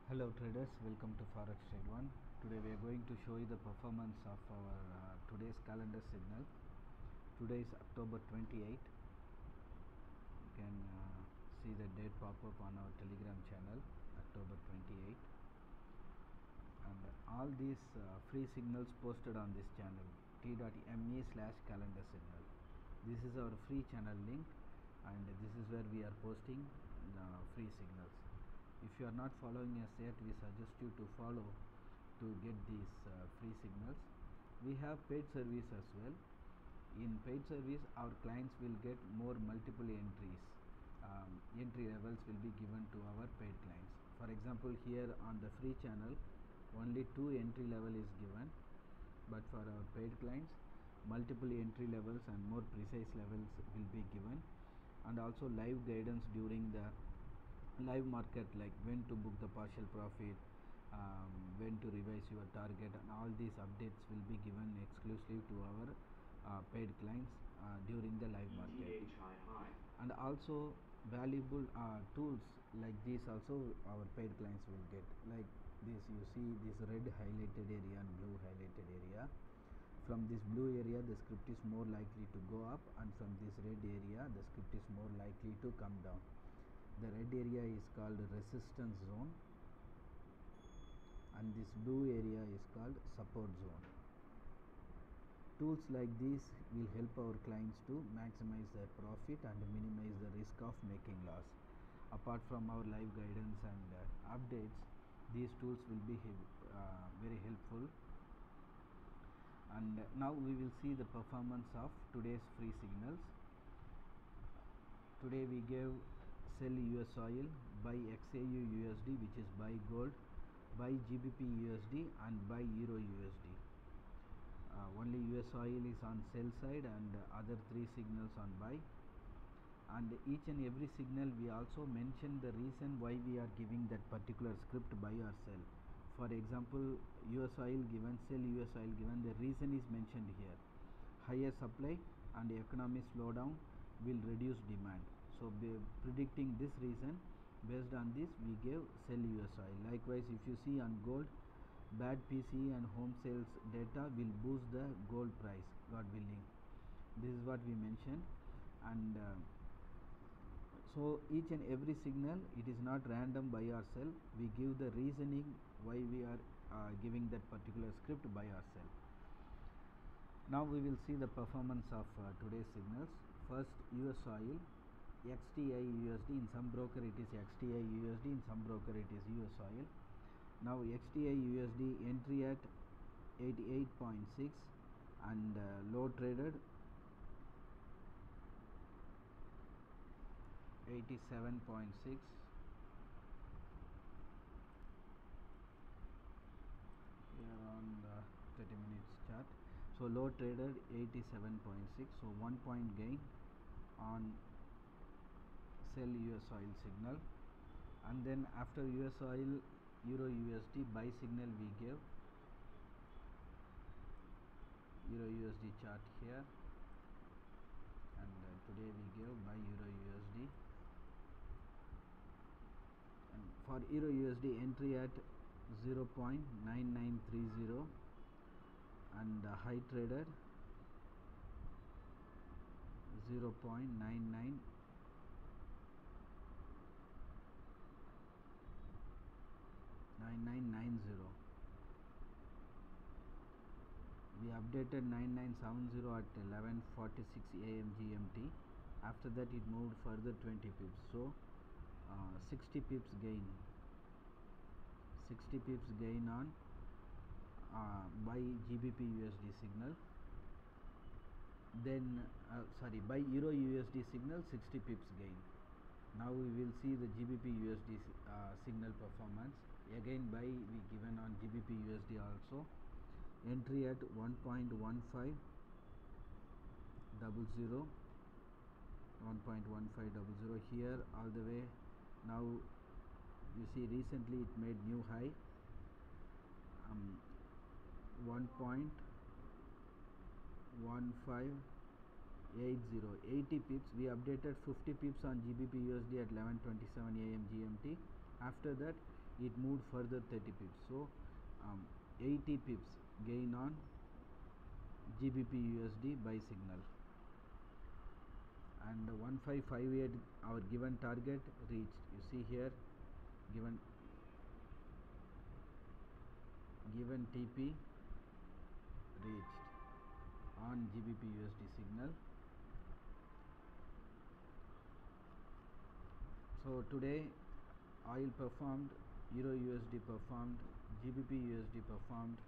Hello traders, welcome to Forex Trade 1. Today we are going to show you the performance of our today's calendar signal. Today is October 28. You can see the date pop up on our Telegram channel, October 28. And all these free signals posted on this channel, t.me/calendar signal. This is our free channel link, and this is where we are posting free signals. If you are not following us yet, we suggest you to follow to get these free signals. We have paid service as well. In paid service, our clients will get more multiple entries. Entry levels will be given to our paid clients. For example, here on the free channel, only 2 entry level is given, but for our paid clients, multiple entry levels and more precise levels will be given, and also live guidance during the live market, like when to book the partial profit, when to revise your target, and all these updates will be given exclusively to our paid clients during the live market. And also valuable tools like these also our paid clients will get, like this. You see this red highlighted area and blue highlighted area. From this blue area the script is more likely to go up, and from this red area the script is more likely to come down. The red area is called resistance zone, and this blue area is called support zone. Tools like these will help our clients to maximize their profit and minimize the risk of making loss. Apart from our live guidance and updates, these tools will be very helpful. And now we will see the performance of today's free signals. Today we gave sell US oil, buy XAU USD, which is buy gold, buy GBP USD, and buy Euro USD. Only US oil is on sell side, and other 3 signals on buy. And each and every signal we also mention the reason why we are giving that particular script, buy or sell. For example, US oil given, sell US oil given, the reason is mentioned here. Higher supply and economic slowdown will reduce demand. So predicting this reason, based on this we gave sell US oil. Likewise, if you see on gold, bad PCE and home sales data will boost the gold price, God willing. This is what we mentioned. And so each and every signal, it is not random buy or sell. We give the reasoning why we are giving that particular script, buy or sell. Now we will see the performance of today's signals. First, US oil, XTI USD. In some broker it is XTI USD, in some broker it is US oil. Now XTI USD entry at 88.6 and low traded 87.6. Here on the 30 minutes chart. So low traded 87.6, so 1 point gain on sell US oil signal. And then after US oil, Euro USD buy signal we gave. Euro USD chart here, and today we gave buy Euro USD. And for Euro USD entry at 0.9930 and high traded 0.9990. We updated 9970 at 11:46 AM GMT. After that it moved further 20 pips, so 60 pips gain. 60 pips gain on buy GBP USD signal. Then buy Euro USD signal, 60 pips gain. Now we will see the GBP USD signal performance. Again buy we given on GBP USD also. Entry at 1.1500, 1.1500 here all the way. Now you see recently it made new high, 1.1580, 80 pips. We updated 50 pips on GBP USD at 11:27 AM GMT. After that it moved further 30 pips. So 80 pips gain on GBP USD buy signal, and 1558 our given target reached. You see here, given TP reached on GBP USD signal. So today oil performed, Euro USD performed, GBP USD performed,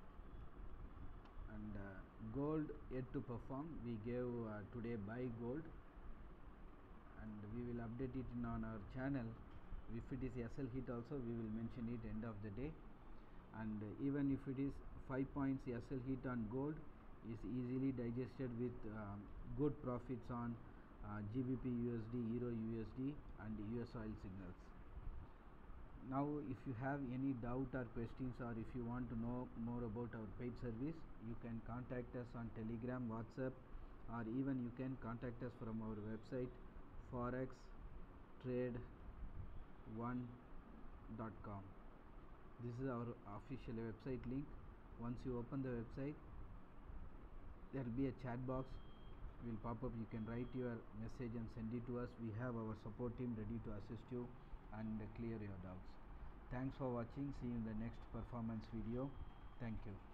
and gold yet to perform. We gave today buy gold, and we will update it on our channel. If it is SL hit also, we will mention it end of the day. And even if it is 5 points SL hit on gold, is easily digested with good profits on GBP USD, Euro USD, and US oil signals. Now if you have any doubt or questions, or if you want to know more about our paid service, you can contact us on Telegram, WhatsApp, or even you can contact us from our website forextrade1.com. This is our official website link. Once you open the website, there will be a chat box will pop up. You can write your message and send it to us. We have our support team ready to assist you and clear your doubts. Thanks for watching. See you in the next performance video. Thank you.